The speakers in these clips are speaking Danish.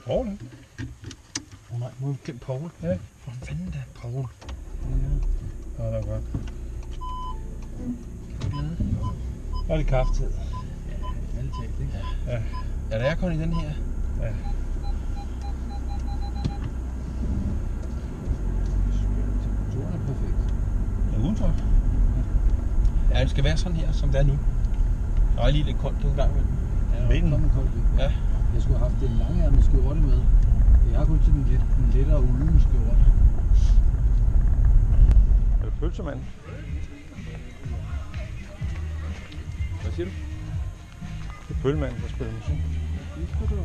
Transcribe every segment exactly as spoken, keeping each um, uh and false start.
Poul, ikke? Åh oh, nej, må vi glemme Poul? Ja. Hvor fanden da, Poul? Ja, det er godt. Glæde. Der er det kaffetid. Ja, alle talt, ikke? Ja. Ja, der er kun i den her. Ja. Temperaturen er perfekt. Ja, udenfor. Ja, det skal være sådan her, som det er nu. Der er lige lidt koldt en gang imellem. Ja, der er kommet koldt lidt. Ja. Jeg skulle have haft en langærmet skjorte med. Jeg har kun sådan en lidt en lettere ulden skjorte. Er det pølsemand? Hvad siger du? Det er pølsemanden, der spiller musik. Det skal du.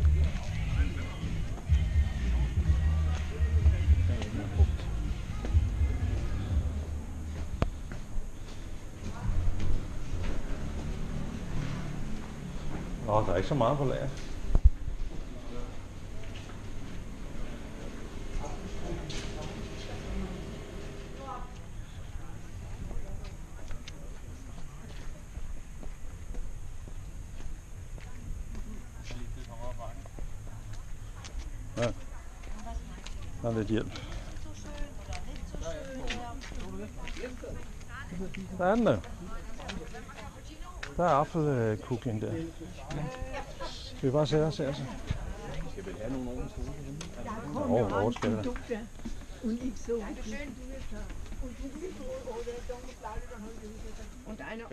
Nå, der er ikke så meget på lager. Ja. Der er lidt hjælp. Der er den der. Der er apfelkuglen der. Skal vi bare sætte os her så? Skal vi have nogle ordentlige stole? Åh, hvor skal der? Und ich so. Und du bist so, oder dann bleibt dann halt und einer.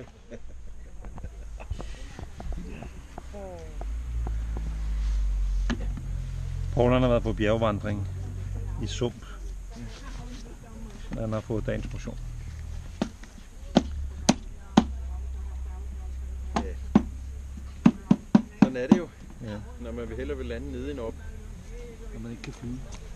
Poul han har været på bjergvandring i sump. Han har fået dagens motion. Ja. Sådan er det jo, Ja. når man vil hellere vil lande nede end op. Når man ikke kan flyve.